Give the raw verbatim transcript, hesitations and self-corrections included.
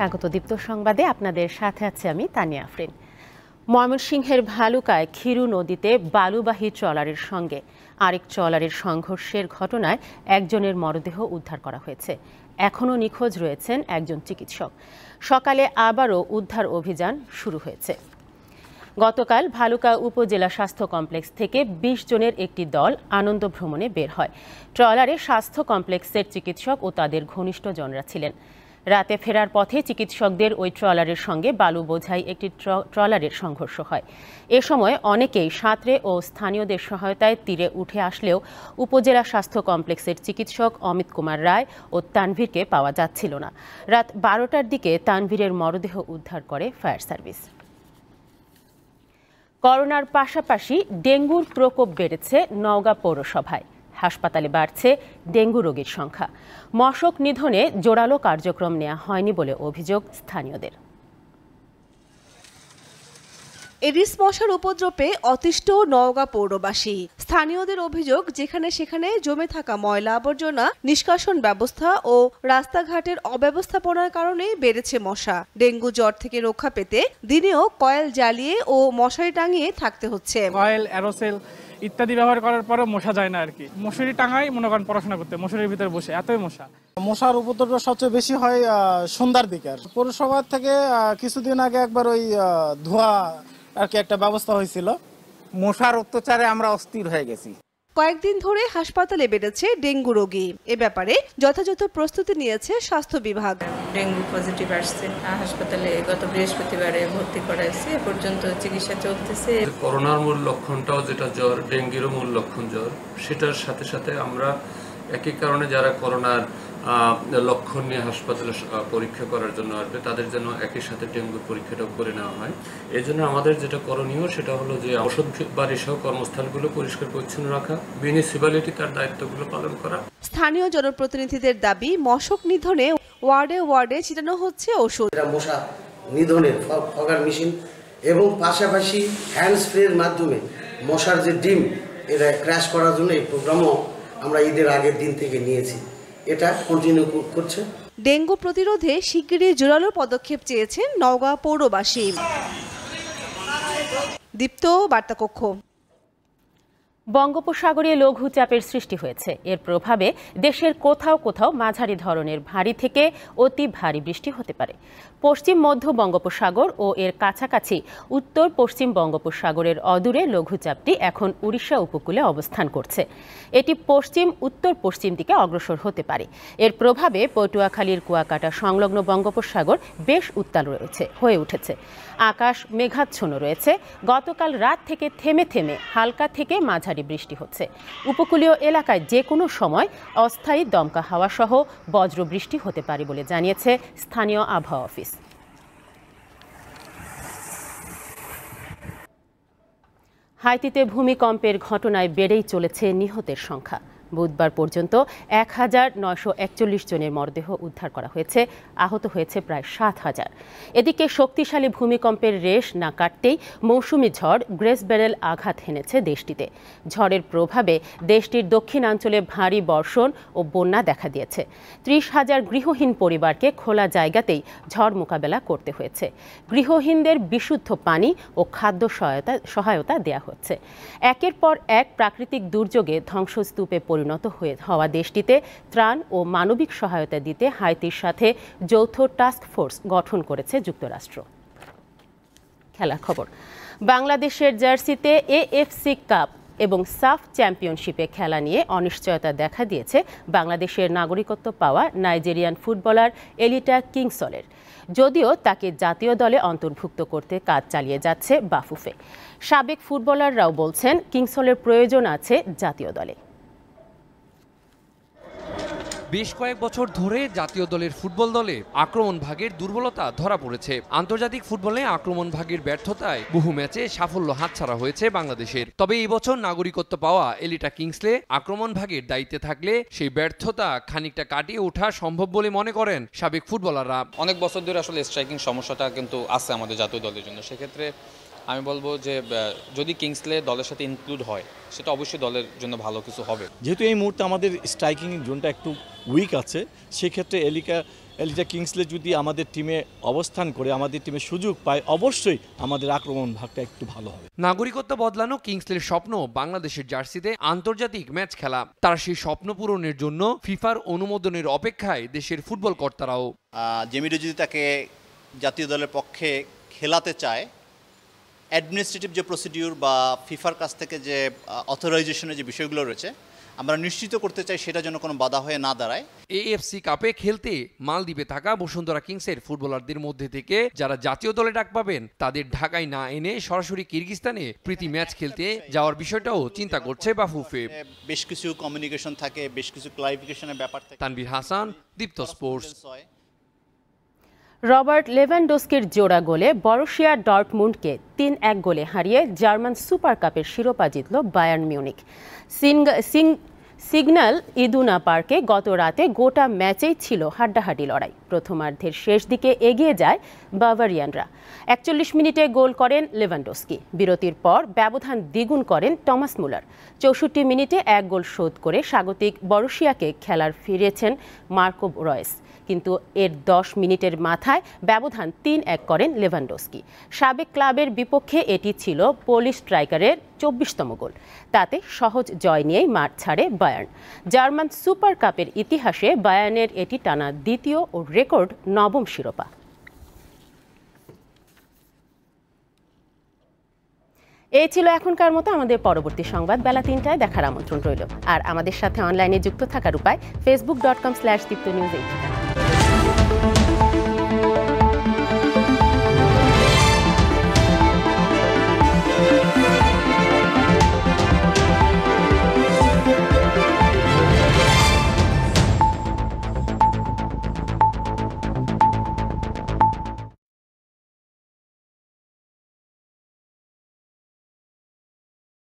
স্বাগত দীপ্ত সংবাদে, আপনাদের সাথে আছে আমি তানিয়া আফরিন। ময়মনসিংহের ভালুকায় খিরু নদীতে বালুবাহী ট্রলারের সঙ্গে আরেক ট্রলারের সংঘর্ষের ঘটনায় একজনের মরদেহ উদ্ধার করা হয়েছে। এখনও নিখোঁজ রয়েছেন একজন চিকিৎসক। সকালে আবারও উদ্ধার অভিযান শুরু হয়েছে। গতকাল ভালুকা উপজেলা স্বাস্থ্য কমপ্লেক্স থেকে বিশ জনের একটি দল আনন্দ ভ্রমণে বের হয়। ট্রলারে স্বাস্থ্য কমপ্লেক্সের চিকিৎসক ও তাদের ঘনিষ্ঠজনরা ছিলেন। রাতে ফেরার পথে চিকিৎসকদের ওই ট্রলারের সঙ্গে বালু বোঝাই একটি ট্রলারের সংঘর্ষ হয়। এ সময় অনেকেই সাঁতরে ও স্থানীয়দের সহায়তায় তীরে উঠে আসলেও উপজেলা স্বাস্থ্য কমপ্লেক্সের চিকিৎসক অমিত কুমার রায় ও তানভীরকে পাওয়া যাচ্ছিল না। রাত বারোটার দিকে তানভীরের মরদেহ উদ্ধার করে ফায়ার সার্ভিস। করোনার পাশাপাশি ডেঙ্গুর প্রকোপ বেড়েছে নওগাঁ পৌরসভায়। হাসপাতালে বাড়ছে ডেঙ্গু রোগীর সংখ্যা। মশক নিধনে জোরালো কার্যক্রম নেওয়া হয়নি বলে অভিযোগ স্থানীয়দের। এডিস মশার উপদ্রবে অতিষ্ঠ নওগাঁ পৌরবাসী। স্থানীয়দের অভিযোগ, যেখানে সেখানে জমে থাকা ময়লা আবর্জনা নিষ্কাশন ব্যবস্থা ও রাস্তাঘাটের অব্যবস্থাপনার কারণে বেড়েছে মশা। ডেঙ্গু জ্বর থেকে রক্ষা পেতে দিনেও কয়েল জ্বালিয়ে ও মশারি টাঙিয়ে থাকতে হচ্ছে। কয়েল, অ্যারোসেল ইত্যাদি ব্যবহার করার পরেও মশা যায় না আর কি। মশারি টাঙাই মনে করেন পড়াশোনা করতে, মশারির ভিতরে বসে এতই মশা। মশার উপদ্রব সবচেয়ে বেশি হয় সন্ধ্যার দিকে। পৌরসভা থেকে কিছুদিন আগে একবার ওই ধোঁয়া আর কি একটা ব্যবস্থা হয়েছিল। মশার অত্যাচারে আমরা অস্থির হয়ে গেছি। কয়েকদিন ধরে হাসপাতালে বেড়েছে ডেঙ্গু রোগী। এ ব্যাপারে যথাযথ প্রস্তুতি নিয়েছে স্বাস্থ্য বিভাগ। ডেঙ্গু পজিটিভ আসছে, হাসপাতালে গত বৃহস্পতিবারে ভর্তি করাইছে, এ পর্যন্ত চিকিৎসা চলতেছে। করোনার মূল লক্ষণটাও যেটা জ্বর, ডেঙ্গুরও মূল লক্ষণ জ্বর। সেটার সাথে সাথে আমরা একই কারণে যারা করোনার লক্ষণ নিয়ে হাসপাতালে পরীক্ষা করার জন্য আসবে তাদের জন্য একই সাথে ডেঙ্গুর পরীক্ষাটাও করে নেওয়া হয়। এই জন্য আমাদের যেটা করণীয় সেটা হলো যে ওষুধ বাড়ি সহ কর্মস্থলগুলো পরিষ্কার পরিচ্ছন্ন রাখা, মিউনিসিপ্যালিটি তার দায়িত্বগুলো পালন করা। স্থানীয় জনপ্রতিনিধিদের দাবি, মশক নিধনে ওয়ার্ডে ওয়ার্ডে ছিটানো হচ্ছে ওষুধ। মশা নিধনের ফগার মেশিন এবং পাশাপাশি হ্যান্ড স্প্রের মাধ্যমে মশার যে ডিম এটা ক্র্যাশ করার জন্য এই প্রোগ্রামও আমরা ঈদের আগের দিন থেকে নিয়েছি। এটা কন্টিনিউ করছে। ডেঙ্গু প্রতিরোধে শিগগিরই জোরালো পদক্ষেপ চেয়েছেন নওগাঁ পৌরবাসী। দীপ্ত বার্তা কক্ষ। বঙ্গোপসাগরে লঘুচাপের সৃষ্টি হয়েছে। এর প্রভাবে দেশের কোথাও কোথাও মাঝারি ধরনের ভারী থেকে অতি ভারী বৃষ্টি হতে পারে। পশ্চিম মধ্য বঙ্গোপসাগর ও এর কাছাকাছি উত্তর পশ্চিম বঙ্গোপসাগরের অদূরে লঘুচাপটি এখন উড়িষ্যা উপকূলে অবস্থান করছে। এটি পশ্চিম উত্তর পশ্চিম দিকে অগ্রসর হতে পারে। এর প্রভাবে পটুয়াখালীর কুয়াকাটা সংলগ্ন বঙ্গোপসাগর বেশ উত্তাল রয়েছে হয়ে উঠেছে। আকাশ মেঘাচ্ছন্ন রয়েছে। গতকাল রাত থেকে থেমে থেমে হালকা থেকে মাঝারি বৃষ্টি হচ্ছে। উপকূলীয় এলাকায় যে কোনো সময় অস্থায়ী দমকা হাওয়া সহ বজ্র বৃষ্টি হতে পারে বলে জানিয়েছে স্থানীয় আবহাওয়া অফিস। হাইতিতে ভূমিকম্পের ঘটনায় বেড়েই চলেছে নিহতের সংখ্যা। বুধবার পর্যন্ত এক হাজার নয়শো একচল্লিশ জনের মরদেহ উদ্ধার করা হয়েছে। আহত হয়েছে প্রায় সাত হাজার। এদিকে শক্তিশালী ভূমিকম্পের রেশ না কাটতেই মৌসুমি ঝড় গ্রেস বেরেল আঘাত হেনেছে দেশটিতে। ঝড়ের প্রভাবে দেশটির দক্ষিণাঞ্চলে ভারী বর্ষণ ও বন্যা দেখা দিয়েছে। ত্রিশ হাজার গৃহহীন পরিবারকে খোলা জায়গাতেই ঝড় মোকাবেলা করতে হয়েছে। গৃহহীনদের বিশুদ্ধ পানি ও খাদ্য সহায়তা সহায়তা দেওয়া হচ্ছে। একের পর এক প্রাকৃতিক দুর্যোগে ধ্বংসস্তূপে পরিণত হয়ে হওয়া দেশটিতে ত্রাণ ও মানবিক সহায়তা দিতে হাইতির সাথে যৌথ টাস্ক ফোর্স গঠন করেছে যুক্তরাষ্ট্র। খেলার খবর। বাংলাদেশের জার্সিতে এএফসি কাপ এবং সাফ চ্যাম্পিয়নশিপে খেলা নিয়ে অনিশ্চয়তা দেখা দিয়েছে বাংলাদেশের নাগরিকত্ব পাওয়া নাইজেরিয়ান ফুটবলার এলিটা কিংসলের। যদিও তাকে জাতীয় দলে অন্তর্ভুক্ত করতে কাজ চালিয়ে যাচ্ছে বাফুফে। সাবেক ফুটবলাররাও বলছেন কিংসলের প্রয়োজন আছে জাতীয় দলে। বেশ কয়েক বছর ধরে জাতীয় দলের ফুটবল দলে আক্রমণ ভাগের দুর্বলতা ধরা পড়েছে। আন্তর্জাতিক ফুটবলে আক্রমণ ভাগের ব্যর্থতায় বহু ম্যাচে সাফল্য হাতছাড়া হয়েছে বাংলাদেশের। তবে এই বছর নাগরিকত্ব পাওয়া এলিটা কিংসলে আক্রমণ ভাগের দায়িত্বে থাকলে সেই ব্যর্থতা খানিকটা কাটিয়ে ওঠা সম্ভব বলে মনে করেন সাবেক ফুটবলাররা। অনেক বছর ধরে আসলে স্ট্রাইকিং সমস্যাটা কিন্তু আছে আমাদের জাতীয় দলের জন্য। সেক্ষেত্রে আমি বলবো যে যদি কিংসলে দলের সাথে ইনক্লুড হয় সেটা অবশ্যই দলের জন্য ভালো কিছু হবে। যেহেতু এই মুহূর্তে আমাদের স্ট্রাইকিং জোনটা একটু উইক আছে, সেক্ষেত্রে এলিকা এলিজা কিংসলে যদি আমাদের টিমে অবস্থান করে আমাদের টিমে সুযোগ পায়, অবশ্যই আমাদের আক্রমণ ভাগটা একটু ভালো হবে। নাগরিকত্ব বদলানো কিংসলের স্বপ্ন বাংলাদেশের জার্সিতে আন্তর্জাতিক ম্যাচ খেলা। তার সেই স্বপ্ন পূরণের জন্য ফিফার অনুমোদনের অপেক্ষায় দেশের ফুটবল কর্তারাও। জেমিডো যদি তাকে জাতীয় দলের পক্ষে খেলাতে চায়, অ্যাডমিনিস্ট্রেটিভ যে প্রসিডিউর বা ফিফার কাছ থেকে যে অথরাইজেশনের যে বিষয়গুলো রয়েছে আমরা নিশ্চিত করতে চাই সেটা যেন কোনো বাধা হয়ে না দাঁড়ায়। এএফসি কাপে খেলতে মালদ্বীপে থাকা বসুন্ধরা কিংসের ফুটবলারদের মধ্যে থেকে যারা জাতীয় দলে ডাক পাবেন তাদের ঢাকায় না এনে সরাসরি কিরগিজস্তানে প্রীতি ম্যাচ খেলতে যাওয়ার বিষয়টাও চিন্তা করছে বাফুফে। বেশ কিছু কমিউনিকেশন থাকে, বেশ কিছু ক্লারিফিকেশনের ব্যাপার থাকে। তানভীর হাসান, দীপ্ত স্পোর্টস। রবার্ট লেভানডস্কির জোড়া গোলে বরুশিয়া ডর্টমুন্ডকে তিন এক গোলে হারিয়ে জার্মান সুপার কাপের শিরোপা জিতল বায়ার্ন মিউনিখ। সিগন্যাল ইদুনা পার্কে গত রাতে গোটা ম্যাচেই ছিল হাড্ডাহাড্ডি লড়াই। প্রথমার্ধের শেষ দিকে এগিয়ে যায় বাভারিয়ানরা। একচল্লিশ মিনিটে গোল করেন লেভানডস্কি। বিরতির পর ব্যবধান দ্বিগুণ করেন টমাস মুলার। চৌষট্টি মিনিটে এক গোল শোধ করে স্বাগতিক বরুশিয়াকে খেলার ফিরেছেন মার্কো রয়েস, কিন্তু এর দশ মিনিটের মাথায় ব্যবধান তিন এক করেন লেভানডস্কি। সাবেক ক্লাবের বিপক্ষে এটি ছিল পোলিশ স্ট্রাইকারের চব্বিশতম গোল। তাতে সহজ জয় নিয়েই মাঠ ছাড়ে বায়ার্ন। জার্মান সুপার কাপের ইতিহাসে বায়ার্নের এটি টানা দ্বিতীয় ও রেকর্ড নবম শিরোপা। এই ছিল এখনকার মতো। আমাদের পরবর্তী সংবাদ বেলা তিনটায় দেখার আমন্ত্রণ রইল। আর আমাদের সাথে অনলাইনে যুক্ত থাকার উপায় Facebook dot com slash Deepto news eighteen.